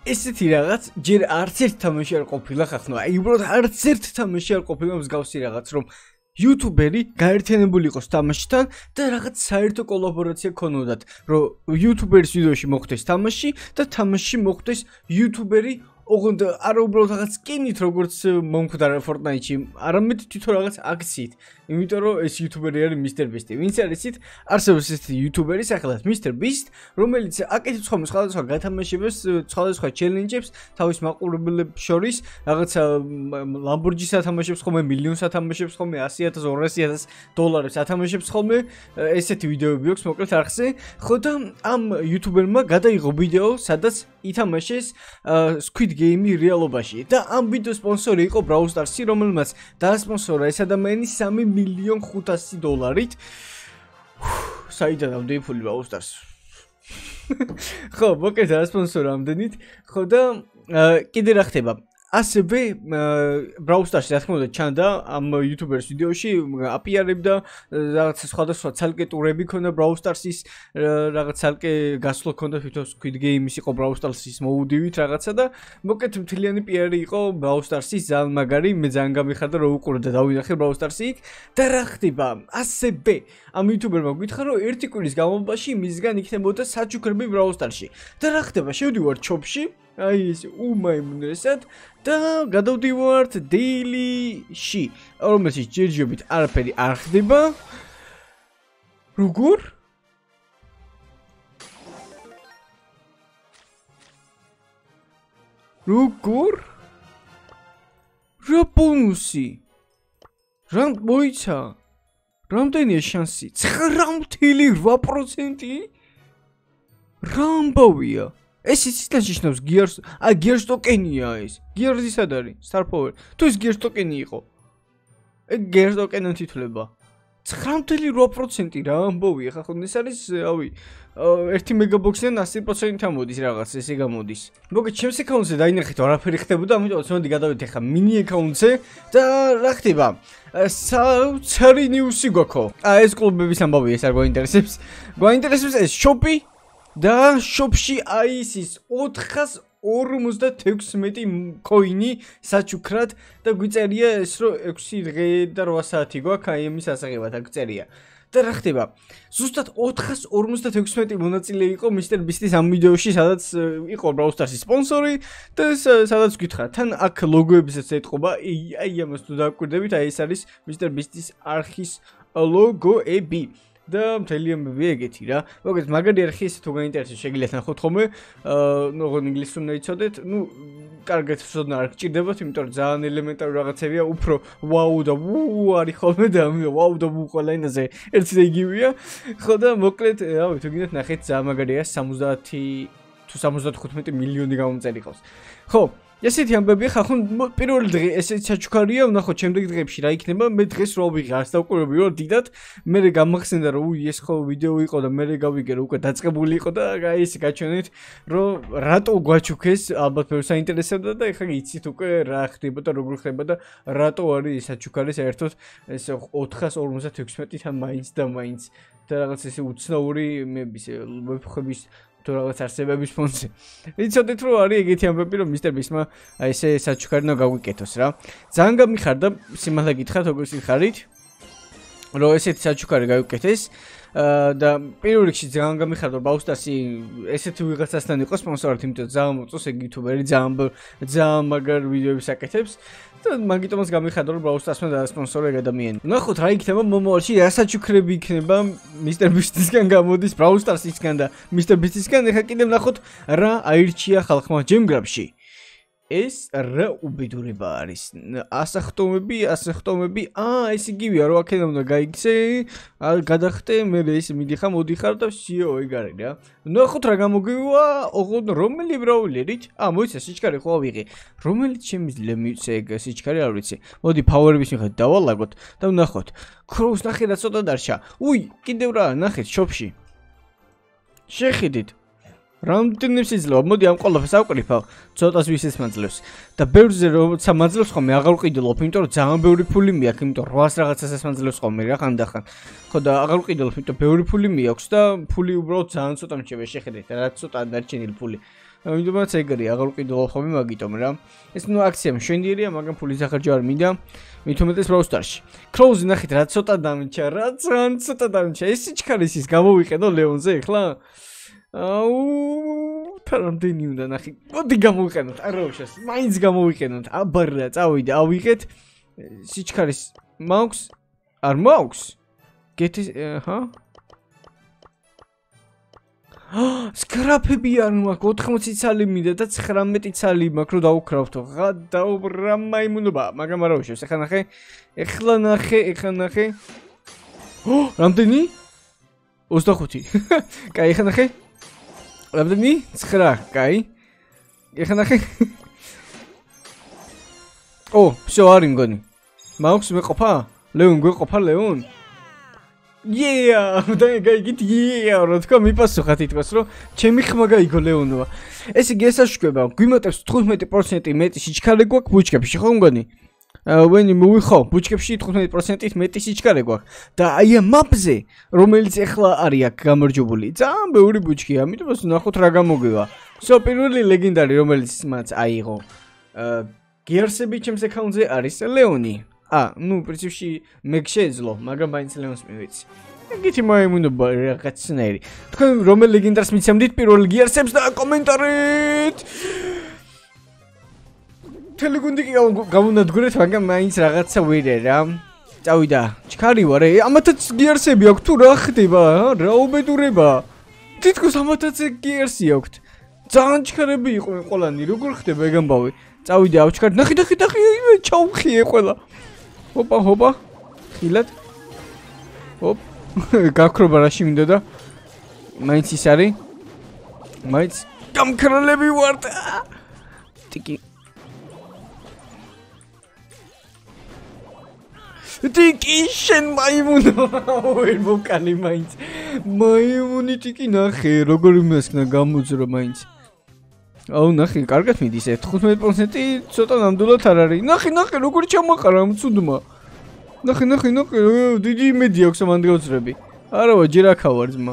ესეთი რაღაც ჯერ არც ერთ თამაში არ ყოფილა ხახნო. აი უბრალოდ არც ერთ თამაში არ ყოფილა მსგავსი რაღაც, რომ YouTuberi გაერთიანებული იყოს თამაშთან და რაღაც საერთო კოლაბორაცია ქონოდათ, რომ YouTuberis ვიდეოში მოხვდეს თამაში და თამაში მოხვდეს YouTuberi ოღონდ არა უბრალოდ რაღაც სკინით როგორც მომხდარა Fortnite-ში, არამედ თვითონ რაღაც აქციით. იმიტომ რომ ეს YouTuberi არის Mr Beast. ვინც არის იცით? არსებობს ესეთი YouTuberi სახელად Mr Beast, რომელიც აკეთებს ხოლმე სხვადასხვა გათამაშებას, სხვადასხვა ჩელენჯებს თავის მაყურებლებს შორის, რაღაცა Lamborghini-ს ათამაშებს ხოლმე, მილიონს ათამაშებს ხოლმე, 100,000 $200,000 ათამაშებს ხოლმე. ესეთი ვიდეოები აქვს მოკლედ არხზე. ხო და ამ YouTuber-მა გადაიღო ვიდეო, სადაც ითამაშეს Squid Game რეალობაში და ამ ვიდეოს სპონსორი იყო Brawl Stars-ი, რომელმაც დაასპონსორა ეს ადამიანი $3,500,000-ით. საიდან ამდენი ფული Brawl Stars? ხო, მოკლედ დაასპონსორა ამდენით. ხო და კიდე რა ხდება? ასევე Brawl Stars-ი რა თქმა უნდა ჩანდა ამ YouTuber-ის ვიდეოში, აპიარებდა რაღაც სხვადასხვა ცალკე ტურები ქონდა Brawl Stars-ის, რაღაც ცალკე გასვლა ქონდა თვითონ Squid Game-ის იყო Brawl Stars-ის მოუდივით რაღაცა და მოკლედ მთლიანი პიარი იყო Brawl Stars-ის ძალიან მაგარი, მე ძალიან გამიხარდა რომ უყურე და დავინახე Brawl Stars-ი და რა ხდება? ასევე ამ YouTuber-მა გითხრა რომ ერთი კვირის განმავლობაში მისგან იქნებოდა საჩუქრები Brawl Stars-ში და რა ხდება? შევდივარ ჩოპში აი ეს უმაიმუნესად და გადავდივართ Daily-ში, რომელშიც ჯერჯერობით არაფერი არ ხდება. როგორ? რა ბონუსი? რა მოიცა? რამდენია შანსი? 9.8%? რა ამბავია? ეს ისიც ნიშნავს გიარს, გიარს ტოკენია ეს. გიარსი სად არის? Star Power. თუ ეს გიარს ტოკენი იყო. ეგ გიარს ტოკენად ითვლება. 9.8% რა ამბავია, ხა ხო ეს არის, რავი, 1 მეგაბოქსიდან 100% ამოდის რაღაც, ესე გამოდის. მოგეთ ჩემს აკაუნტზე დაინახეთ, არაფერი ხდებოდა, ამიტომ მოდი გადავიდეთ ახლა mini აკაუნტზე და რა ხდება? საოცარი ნიუსი გვაქვს. ეს კლუბების ამბავია, ეს არ გვაინტერესებს. გვაინტერესებს ეს შოპი და შოპში აი ის 456 კოინი საჩუქრად და გვიწერია ეს რომ 6 დღე და 8 საათი გვაქვს აი ამის ასაღებად აქ წერია. და რა ხდება? ზუსტად 456 მონაწილე იყო Mr Beast-ის ამ ვიდეოში, სადაც იყო Brawl Stars-ის სპონსორი და სადაც გითხრა, თან აქ ლოგოებისაც ეტყობა, აი ამას თუ დააკვირდებით, აი ეს არის Mr Beast-ის არხის ლოგოები. და მთელი ამბები ეგეთი რა. მოგეთ მაგარი არხი ესე თუ გაინტერესებს შეგიძლიათ ნახოთ ხოლმე. ოღონდ ინგლისური უნდა იცოდეთ. ნუ კარგად ვსწოდნა არ გჭირდებათ, იმიტომ რომ ძალიან ელემენტარული რაღაცებია, უფრო ვაუ და ვუ არის ხოლმე და ვაუ და ვუ ყველა ენაზე ერთი და იგივეა. ხო და მოკლედ, რავი, თუ გინდათ ნახეთ, ძალიან მაგარია 70 თუ 75 მილიონი გამომწერი ყავს. ხო, ესეთი ამბებია ხა ხო პირველი დღე ესეც საჩუქარია, ვნახოთ შემდეგ დღეებში რა იქნება. მე დღეს რა ვიღე, არც დავყურები რომ დიდად. მე გამახსენდა რომ ეს ხო ვიდეო იყო და მე გავიგე რომ უკვე დაწყებული იყო და აი ეს გაჩვენეთ რომ რატო გვაჩუქეს, ალბათ ბევრს აინტერესებდა და ეხლა იცით უკვე რა ხდება და როგორ ხდება და რატო არის საჩუქარი საერთოდ ეს 456-თან მაინც და მაინც და რაღაც ესე უცნაური ვებხების თუ რაღაც არსებების ფონზე. იცოდეთ რომ არის ეგეთი ამბები რომ Mr Beast-მა აი ესე საჩუქარი უნდა გაგვიკეთოს რა. ძალიან გამიხარდა სიმართლე გითხრათ როგორც ხარით რომ ესეთი საჩუქარი გაგვიკეთეს და პირველ რიგში ძალიან გამიხარდა Brawl Stars-ი ესეთი ვიღაცასთან იყო სპონსორად, იმიტომ ძალიან მოწონს ეგ YouTuber-ი, ძალიან მაგარ ვიდეოებს აკეთებს. და მაგიტომაც გამიხარდა რომ Brawl Stars-მა დაასპონსორა ეგ ადამიანი. ნახოთ რა იქნება მომავალში, რა საჩუქრები იქნება Mr Beast-ისგან გამოდის Brawl Stars-ისგან და Mr Beast-ისგან. ეხლა კიდევ ნახოთ რა აირჩია ხალხმა ჯემგრაფში. ეს რა უბედურება არის. ასახტომები, ეს იგივეა რომ აქედან უნდა გაიქცე, გადახტე, მე ეს მიდიხარ, მოდიხარ და ვსიო ეგ არის რა. ნახოთ რა გამოგვივა, ოღონდ რომელი ბრაულერით? მოიცა სიჩქარე ხო ავიღე. რომელიც შემიძლია მივცე ეგ სიჩქარე არ ვიცი. მოდი ფაუერების მიხედვით დავალაგოთ და ვნახოთ. ქროუს ნახე რა ცოტა დარჩა. კიდევ რა ნახეთ შოპში. შეხედით. რამდენებს იძლევა? მოდი ამ ყველაფერს ავკრიფავ, ცოტას ვისეს მაძლევს. და ბევრზე როცა მაძლევს ხოლმე აღარ ვყიდულობ, იმიტომ რომ ძალიან ბევრი ფული მიაქვს, იმიტომ 800 რაღაცასაც მაძლევს ხოლმე რა ხანდახან. ხო და აღარ ვყიდულობ, იმიტომ ბევრი ფული მიაქვს და ფული უბრალოდ ძალიან ცოტა მრჩება, შეხედეთ, რა ცოტა დარჩენილი ფული. ამიტომაც ეგრე აღარ ვყიდულობ ხოლმე მაგიტომ რა. ეს ნუ აქცია მშვენიერია, მაგრამ ფული სახარჯო არ მინდა. მით უმეტეს Brawl Stars-ში. Close ნახეთ რა ცოტა დამიჩა, რა ცოტა დამიჩა. ეს სიჩქარის ის გამოვიყენო ლეონზე ახლა. აუ, თარამდენი უნდა ნახე. მოდი გამოვიყენოთ, არ რაუშას. მაინც გამოვიყენოთ. აბარა, წავიდე, ავიღეთ. სიჩქარის მაქვს? არ მაქვს? გეთის, ჰა? სკრაფები არ მაქვს 80 ცალი მინდა და 19 ცალი მაქვს რომ დაუქრავთო. რა დაუბრა მაიმუნობა, მაგრამ არ ვიშევს. ეხლა ნახე. რამდენი? 25. კაი, ეხლა ნახე. რამდენი? 9. კაი. ეხლა ნახე. всё არის მგონი. მაქვს მეყოფა? ლეონ გვეყოფა ლეონ? და გაიგით რა თქმა მიპასუხა თითქოს რომ ჩემი ხმა გაიგო ლეონოა. ეს იგი ესაშუქება, გვიმატებს 15% მეტი სიჩქარე გვაქვს ბუჩქებში, ხო მგონი? ვენი მოვიხო, ბუჩქებში 15%-ით მეტი სიჩქარე გვაქვს და აი ამ მაპზე, რომელიც ეხლა არის აქ გამარჯვებული, ძალიან ბევრი ბუჩქია, ამიტომ ნახოთ რა გამოგვივა. პირველი ლეგენდარი, რომელიც მას აიღო. გიერსები ჩემს აკაუნტზე არის ლეონი. ნუ პრინციპში მე შეეძლო, მაგრამ მაინც ლეონს მივეცი. ეგეთი მაიმუნობა რაღაცნაირი. თქვენ რომელ ლეგენდარს მიცემდით პირველ გიერსებს და კომენტარით. თელეგუნდი კი გამონადგურეთ, მაგრამ მაინც რაღაცა ვერე რა. წავიდა. ჩქარი ვარე. ამათაც გიერსები აქვს თუ რა ხდება? რა უბედურება. თითქოს ამათაც გიერსი აქვს. ძალიან ჩქარები იყვნენ ყველანი. როგორ ხდება ეგ ამბავი? წავიდა ავჩქარ. ნახე, ჩაუხიე ყველა. ჰოპა. ხილად. ჰოპ. გაქრობა რაში მინდა და მაინც ის არის. მაინც გამქრალები ვართ. ტიკი. ტიკი შენ მაიმუნო. ვერ მოკალი მაინც. მაიმუნი ტიკი ნახე, როგორ იმასკნა გამოძრო მაინც. აუ ნახე, კარგად მიდის 15% ცოტა ნამდვილად არ არის. ნახე, როგორ ჩამაყარა ამ ცუდმა. ნახე, დიდი იმედი აქვს ამ ანდრეოცრები. არავა, ჯერ აქა ვარ ძმა.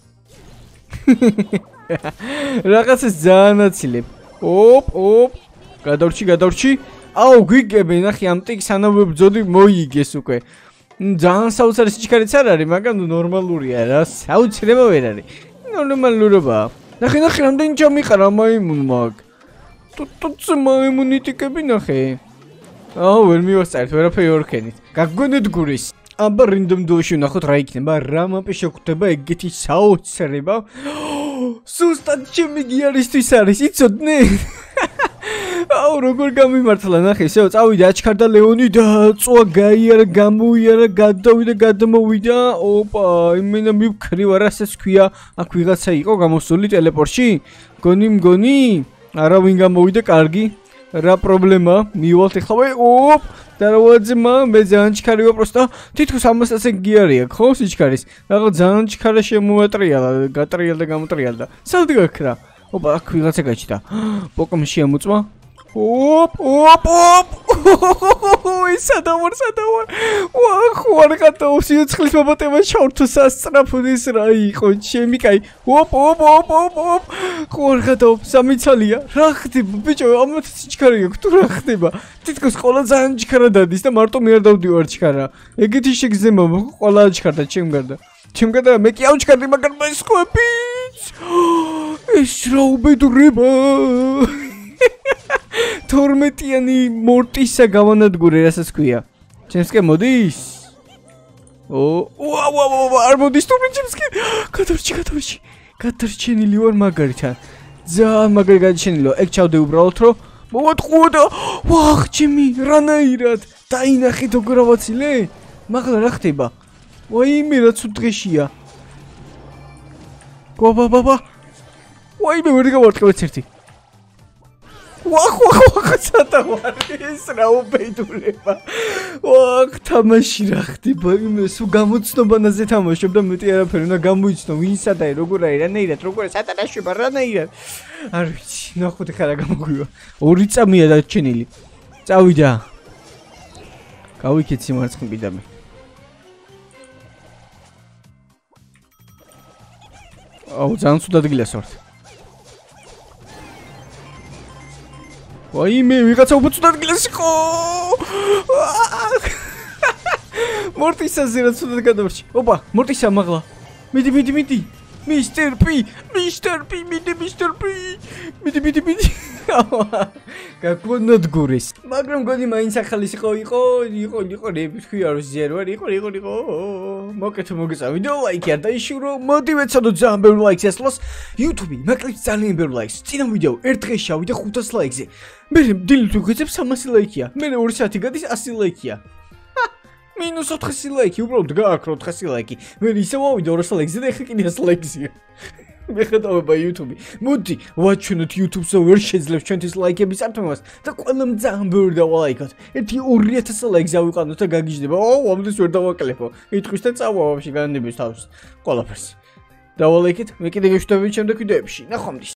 რაღაცას ძალიან აცილებ. ოპ. გადავრჩი. აუ, გვიგები, ნახე, ამ ტიკს სანამ ვებძოდი მოიგეს უკვე. ძალიან საოცარი სიჩქარეც არ არის, მაგრამ ნორმალურია რა, საოცრება ვერ არის. ნორმალურობაა. ნახე, რამდენი ჩამიყარა მაიმუნმა. ტუტ მაიმუნი ტიკები ნახე. ვერ მივასწარეთ, ვერაფერი ვერ ქენით. გაგვგონეთ გურის. აბა რინდომ დუოში ვნახოთ რა იქნება, რა მაპი შეგვხვდება ეგეთი საოცრება. სუსტად ჩემი გიარისთვის არის, იცოდნე? აუ როგორ გამიმართლა ნახე, წავიდა აჩქარდა ლეონი და წვა გაიარა, გამოიარა, გადმოვიდა. ოპა, იმენა მივქრი ვარ, რასაც ქვია, აქ ვიღაცა იყო გამოსული ტელეპორტში? მგონი? არავინ გამოვიდა, კარგი. რა პრობლემა? მივალთ ახლა. ოპ, და რა ვაძმა, მე ძალიან ჩქარი ვარ პროსტა. თითქოს 100-ზე გიარია, ხო, სიჩქარის. რაღაც ძალიან ჩქარა შემოატრიალა, გატრიალდა, გამოტრიალდა. სად გაქრა? ოპა, აქ ვიღაცა გაჩნდა. პოკომ შეამოწმა. ოპ. სადავარ. ვარ გადაო სიცხლის მომატება ჩავრთო სასწრაფოდეს რა იყო, ჩემი კაი. ოპ. ვარ გადაო სამიცალია. რა ხდება, ბიჭო, ამათ სიჩქარე აქვს, თუ რა ხდება? თითქოს ყოლა ძალიან ჩქარა დადის და მარტო მე არ დავდივარ ჩქარა. ეგეთი შეგზება, ყოლა ჩქარდა ჩემ გარდა. მე კი ავჩქარდი, მაგრამ ეს ხვებიც. ეს რა უბედურება. 12-იანი მორტისა გავანადგურე, რასაც ქვია. ჩემსკენ მოდის? არ მოდის თუ ჩემსკენ. გადარჩენილი ვარ მაგარითან. ძალიან მაგარი გადარჩენილი. ეგ ჩავდე უბრალოდ რომ მოვატყუო და ვახ, ჩემი რანაირად დაინახეთ როგორ ავაცილე? მაგლა რა ხდება? ვაიმე რა ცუდ დღეშია. ბაბა. ვაიმე ვერ გავარტყევეთ ერთი. ვახ, სადავარ ეს რა უბედურება. ვახ, თამაში რა ხდება? სულ გამოცნობანაზე თამაშობ და მეტი არაფერი უნდა გამოიცნო, ვინსა და როგორ არის, რანაირად, როგორ სატანაშება, რანაირად. არ ვიცი, ნახოთ ხა რა გამოგვივა. 2 წამია დარჩენილი. წავიდა. გავიქეცი მარცხნივ და მე. აუ, ძალიან ცუდ ადგილას ვართ. ვაიმე, ვიღაცა უცუდად გლესიყო. მორტისაზე რა ცუდად გადავარჩი. ოპა, მორტისა მაღლა. მიდი. Mr. P, მიდი. მიდი. გაკონადგურეს. მაგრამ გონი მაინც ახალის იყო, რებითქვია რომ ზიარ ვარ, იყო. მოკეთო მოგეწა ვიდეო ლაიქი არ დაიშურო, მოდი ვეცადოთ ძალიან ბევრი ლაიქს ასლოს. YouTube მაკლებს ძალიან ბევრი ლაიქს. წინა ვიდეო ერთ დღეს შავიდა 500 ლაიქზე. მე დილით ვიგვეცებ 300 ლაიქია. მე 2 საათი გადის 100 ლაიქია. Minus 400 ლაიქი, უბრალოდ გააქრო 400 ლაიქი. მე ისე ვავიდა 200 ლაიქზე და ეხლა კიდე 100 ლაიქზეა. მე ხედავება YouTube. მოდი, ვაჩვენოთ YouTube-ზე ვერ შეძლებს ჩვენთვის ლაიქების წარქმევას და ყველამ ძალიან ბევრი დავალაიქოთ. 2000 ლაიქს ავიყანოთ და გაგიჟდება. ამდენს ვერ დავაკლებო. იტყვის და წავა ვაფშე განდების თავს. ყველაფერს. დავალაიქეთ, მე კიდე გეშვიდებით შემდეგ ვიდეოებში. ნახვამდის.